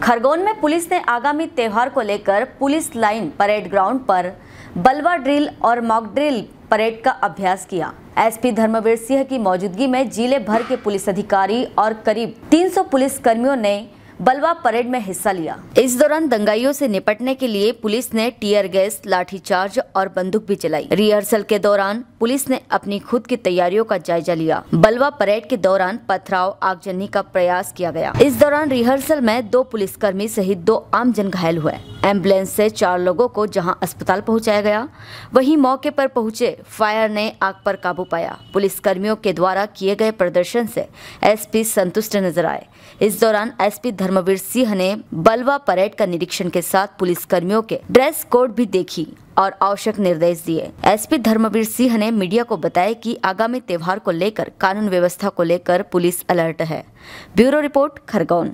खरगोन में पुलिस ने आगामी त्योहार को लेकर पुलिस लाइन परेड ग्राउंड पर बलवा ड्रिल और मॉक ड्रिल परेड का अभ्यास किया। एसपी धर्मवीर सिंह की मौजूदगी में जिले भर के पुलिस अधिकारी और करीब 300 पुलिस कर्मियों ने बलवा परेड में हिस्सा लिया। इस दौरान दंगाइयों से निपटने के लिए पुलिस ने टीयर गैस, लाठीचार्ज और बंदूक भी चलाई। रिहर्सल के दौरान पुलिस ने अपनी खुद की तैयारियों का जायजा लिया। बलवा परेड के दौरान पथराव, आगजनी का प्रयास किया गया। इस दौरान रिहर्सल में 2 पुलिसकर्मी सहित 2 आम जन घायल हुए। एम्बुलेंस से 4 लोगों को जहां अस्पताल पहुंचाया गया, वहीं मौके पर पहुंचे फायर ने आग पर काबू पाया। पुलिस कर्मियों के द्वारा किए गए प्रदर्शन से एसपी संतुष्ट नजर आए। इस दौरान एसपी धर्मवीर सिंह ने बलवा परेड का निरीक्षण के साथ पुलिस कर्मियों के ड्रेस कोड भी देखी और आवश्यक निर्देश दिए। एसपी धर्मवीर सिंह ने मीडिया को बताया कि आगामी त्योहार को लेकर कानून व्यवस्था को लेकर पुलिस अलर्ट है। Bureau report, Khargone.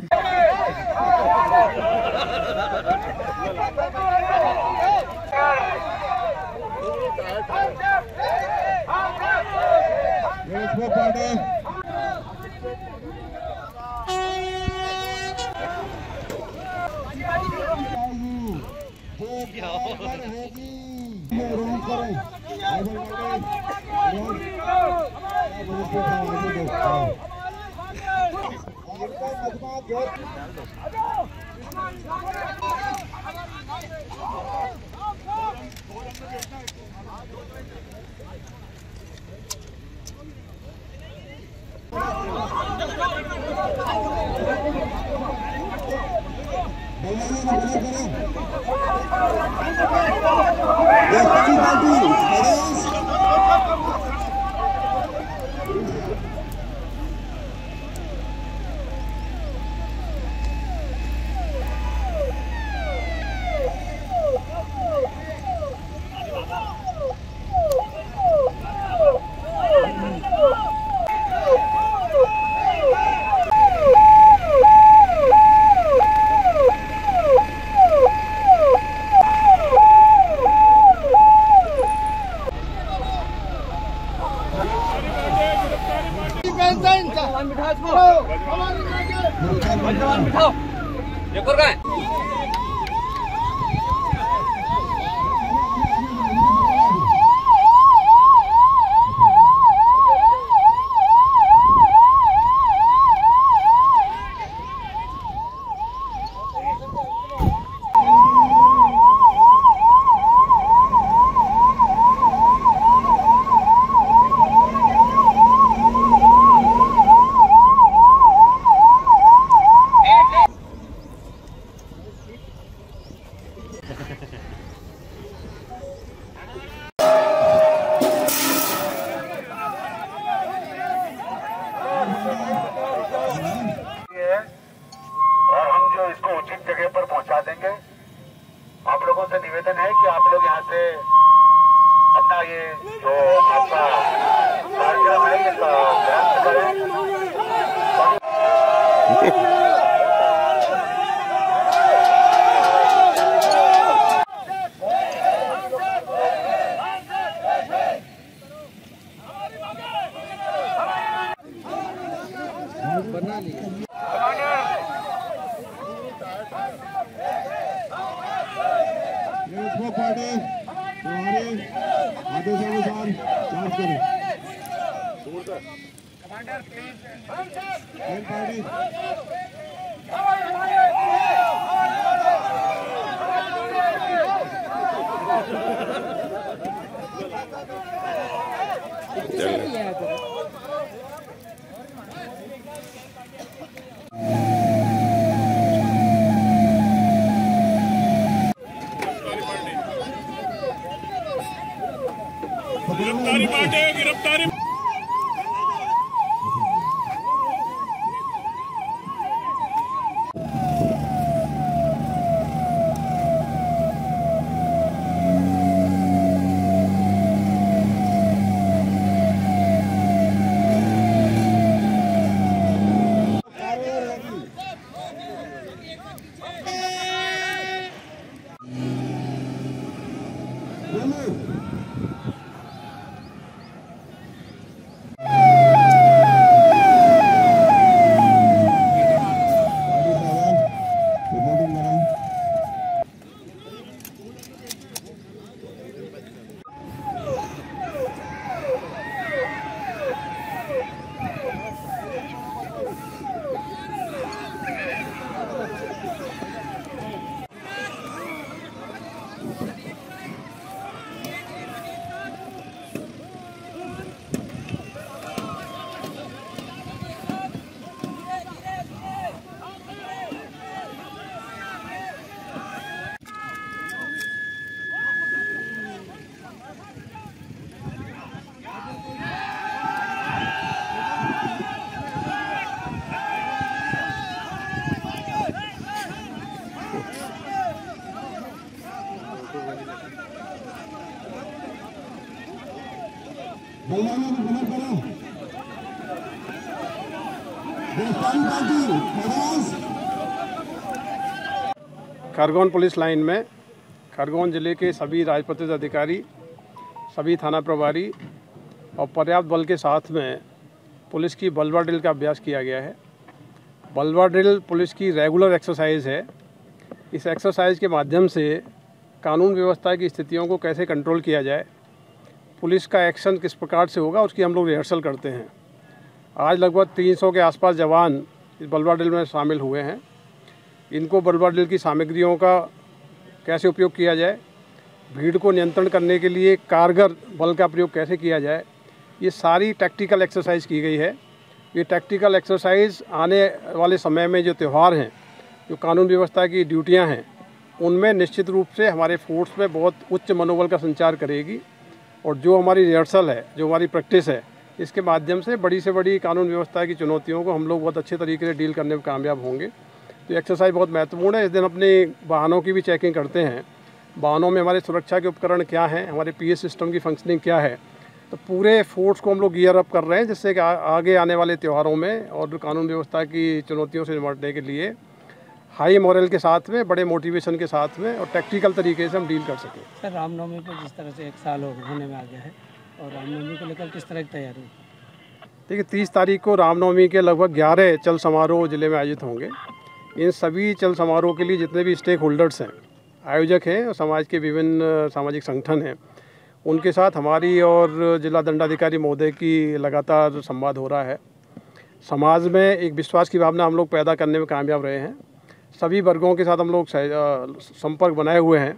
और हम जो इसको उचित जगह पर पहुंचा देंगे। आप लोगों से निवेदन है कि आप लोग यहाँ से अपना ये जो आपका कार्यक्रम है इसका प्रयास करें। बना लिया पार्टी तुम्हारे आदेशानुसार जांच करें। कमांडर प्लीज पार्टी गिरफ्तारी पार्टी गिरफ्तारी तैयारियों को कवर करो। गिरफ्तारी party Khargone. Khargone police line में खरगोन जिले के सभी राजपत्रित अधिकारी, सभी थाना प्रभारी और पर्याप्त बल के साथ में पुलिस की बलवा ड्रिल का अभ्यास किया गया है। बलवा ड्रिल पुलिस की रेगुलर एक्सरसाइज है। इस एक्सरसाइज के माध्यम से कानून व्यवस्था की स्थितियों को कैसे कंट्रोल किया जाए, पुलिस का एक्शन किस प्रकार से होगा, उसकी हम लोग रिहर्सल करते हैं। आज लगभग 300 के आसपास जवान इस बलवा ड्रिल में शामिल हुए हैं। इनको बलवा ड्रिल की सामग्रियों का कैसे उपयोग किया जाए, भीड़ को नियंत्रण करने के लिए कारगर बल का प्रयोग कैसे किया जाए, ये सारी टैक्टिकल एक्सरसाइज की गई है। ये टैक्टिकल एक्सरसाइज आने वाले समय में जो त्यौहार हैं, जो कानून व्यवस्था की ड्यूटियां हैं, उनमें निश्चित रूप से हमारे फोर्स में बहुत उच्च मनोबल का संचार करेगी। और जो हमारी रिहर्सल है, जो हमारी प्रैक्टिस है, इसके माध्यम से बड़ी से बड़ी कानून व्यवस्था की चुनौतियों को हम लोग बहुत अच्छे तरीके से डील करने में कामयाब होंगे। तो एक्सरसाइज बहुत महत्वपूर्ण है। इस दिन अपने वाहनों की भी चेकिंग करते हैं, वाहनों में हमारे सुरक्षा के उपकरण क्या हैं, हमारे पीएस सिस्टम की फंक्शनिंग क्या है। तो पूरे फोर्स को हम लोग गियर अप कर रहे हैं, जिससे कि आगे आने वाले त्योहारों में और कानून व्यवस्था की चुनौतियों से निपटने के लिए हाई मॉरल के साथ में, बड़े मोटिवेशन के साथ में और टैक्टिकल तरीके से हम डील कर सकें। सर, रामनवमी पर जिस तरह से 1 साल होने में आ गया है और रामनवमी को लेकर किस तरह की तैयारी हुई? देखिए, 30 तारीख को रामनवमी के लगभग 11 चल समारोह जिले में आयोजित होंगे। इन सभी चल समारोह के लिए जितने भी स्टेक होल्डर्स हैं, आयोजक हैं और समाज के विभिन्न सामाजिक संगठन हैं, उनके साथ हमारी और जिला दंडाधिकारी महोदय की लगातार संवाद हो रहा है। समाज में एक विश्वास की भावना हम लोग पैदा करने में कामयाब रहे हैं। सभी वर्गों के साथ हम लोग संपर्क बनाए हुए हैं।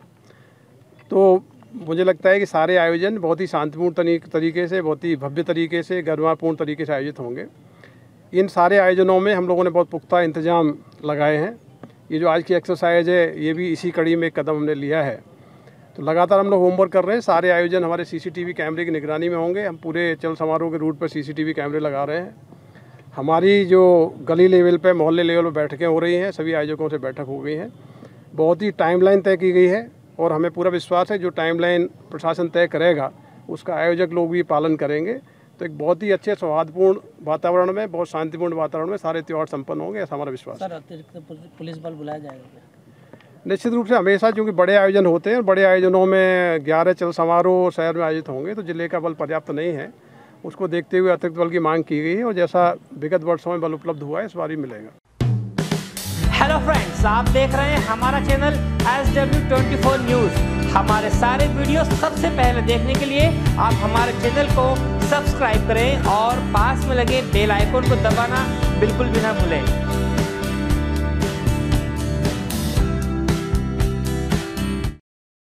तो मुझे लगता है कि सारे आयोजन बहुत ही शांतिपूर्ण तरीके से, बहुत ही भव्य तरीके से, गरिमापूर्ण तरीके से आयोजित होंगे। इन सारे आयोजनों में हम लोगों ने बहुत पुख्ता इंतजाम लगाए हैं। ये जो आज की एक्सरसाइज है, ये भी इसी कड़ी में एक कदम हमने लिया है। तो लगातार हम लोग होमवर्क कर रहे हैं। सारे आयोजन हमारे सीसीटीवी कैमरे की निगरानी में होंगे। हम पूरे चल समारोह के रूट पर सीसीटीवी कैमरे लगा रहे हैं। हमारी जो गली लेवल पे, मोहल्ले लेवल पे बैठकें हो रही हैं, सभी आयोजकों से बैठक हो गई हैं। बहुत ही टाइमलाइन तय की गई है और हमें पूरा विश्वास है जो टाइमलाइन प्रशासन तय करेगा, उसका आयोजक लोग भी पालन करेंगे। तो एक बहुत ही अच्छे सौहार्दपूर्ण वातावरण में, बहुत शांतिपूर्ण वातावरण में सारे त्यौहार संपन्न होंगे, ऐसा हमारा विश्वास है। सर, अतिरिक्त पुलिस बल बुलाया जाएगा? निश्चित रूप से हमेशा, क्योंकि बड़े आयोजन होते हैं, बड़े आयोजनों में 11 चल समारोह शहर में आयोजित होंगे, तो जिले का बल पर्याप्त नहीं है। उसको देखते हुए अतिरिक्त बल की मांग की गई है और जैसा विगत वर्षों में बल उपलब्ध हुआ है, इस बार भी मिलेगा। हेलो फ्रेंड्स, आप देख रहे हैं हमारा चैनल SW24 न्यूज़। हमारे सारे वीडियो सबसे पहले देखने के लिए आप हमारे चैनल को सब्सक्राइब करें और पास में लगे बेल आइकन को दबाना बिल्कुल भी ना भूलें।